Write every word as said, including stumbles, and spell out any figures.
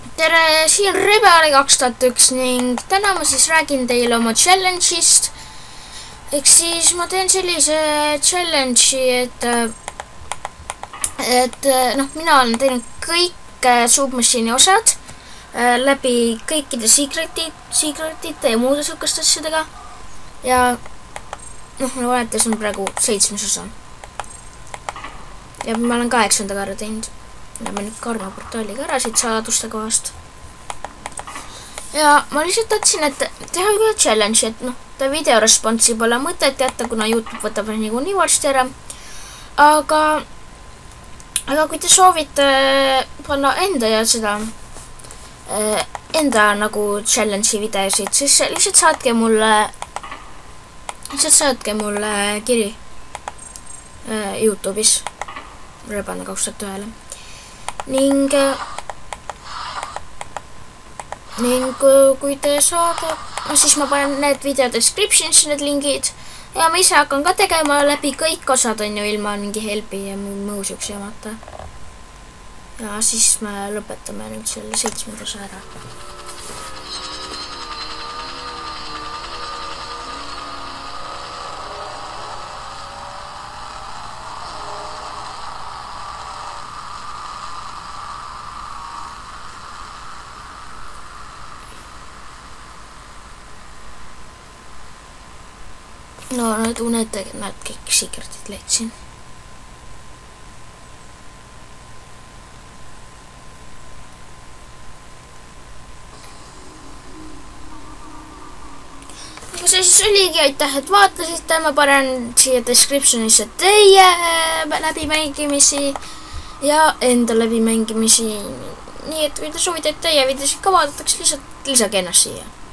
tere, siin Rebeli kaks tuhat üks ning täna ma siis räägin teile oma challenge'ist. Ehk siis ma teen sellise challenge'i, et et noh, mina olen teinud kõik Submachine'i osad läbi kõikide secret'id, secret'ite ja muude sukast asjadega. Ja noh, ma olete, see on praegu seitsmes osa. Ja ma olen kaheksandaga ära teinud. Lähme nüüd Karma portaaliga ära siit saladuste kohast. Ja ma lihtsalt tahtsin, et teha ühe challenge, et noh, ta video responsi pole mõtet jätta, kuna YouTube võtab nagu nii varsti ära. Aga, aga kui te soovite panna enda ja seda enda nagu challenge'i videosid, siis lihtsalt saatke mulle lihtsalt saatke mulle kiri YouTube'is Rebana kaks tuhat ühele. Ning ning kui te saada, siis ma panen need video descriptions, need lingid ja ma ise hakkan ka tegema läbi kõik osad on ju ilma mingi helpi ja muu siukse jamata. Ja siis me lõpetame nüüd selle seitsmenda osa ära. No nüüd uned, nad kõik secret'id leidsin. Aga see siis oligi, aitäh, et vaatasite, ma panen siia descriptionisse teie läbimängimisi ja enda läbimängimisi. Nii et kui te soovite, et teie videosid ka vaadatakse, lihtsalt lisage ennast siia.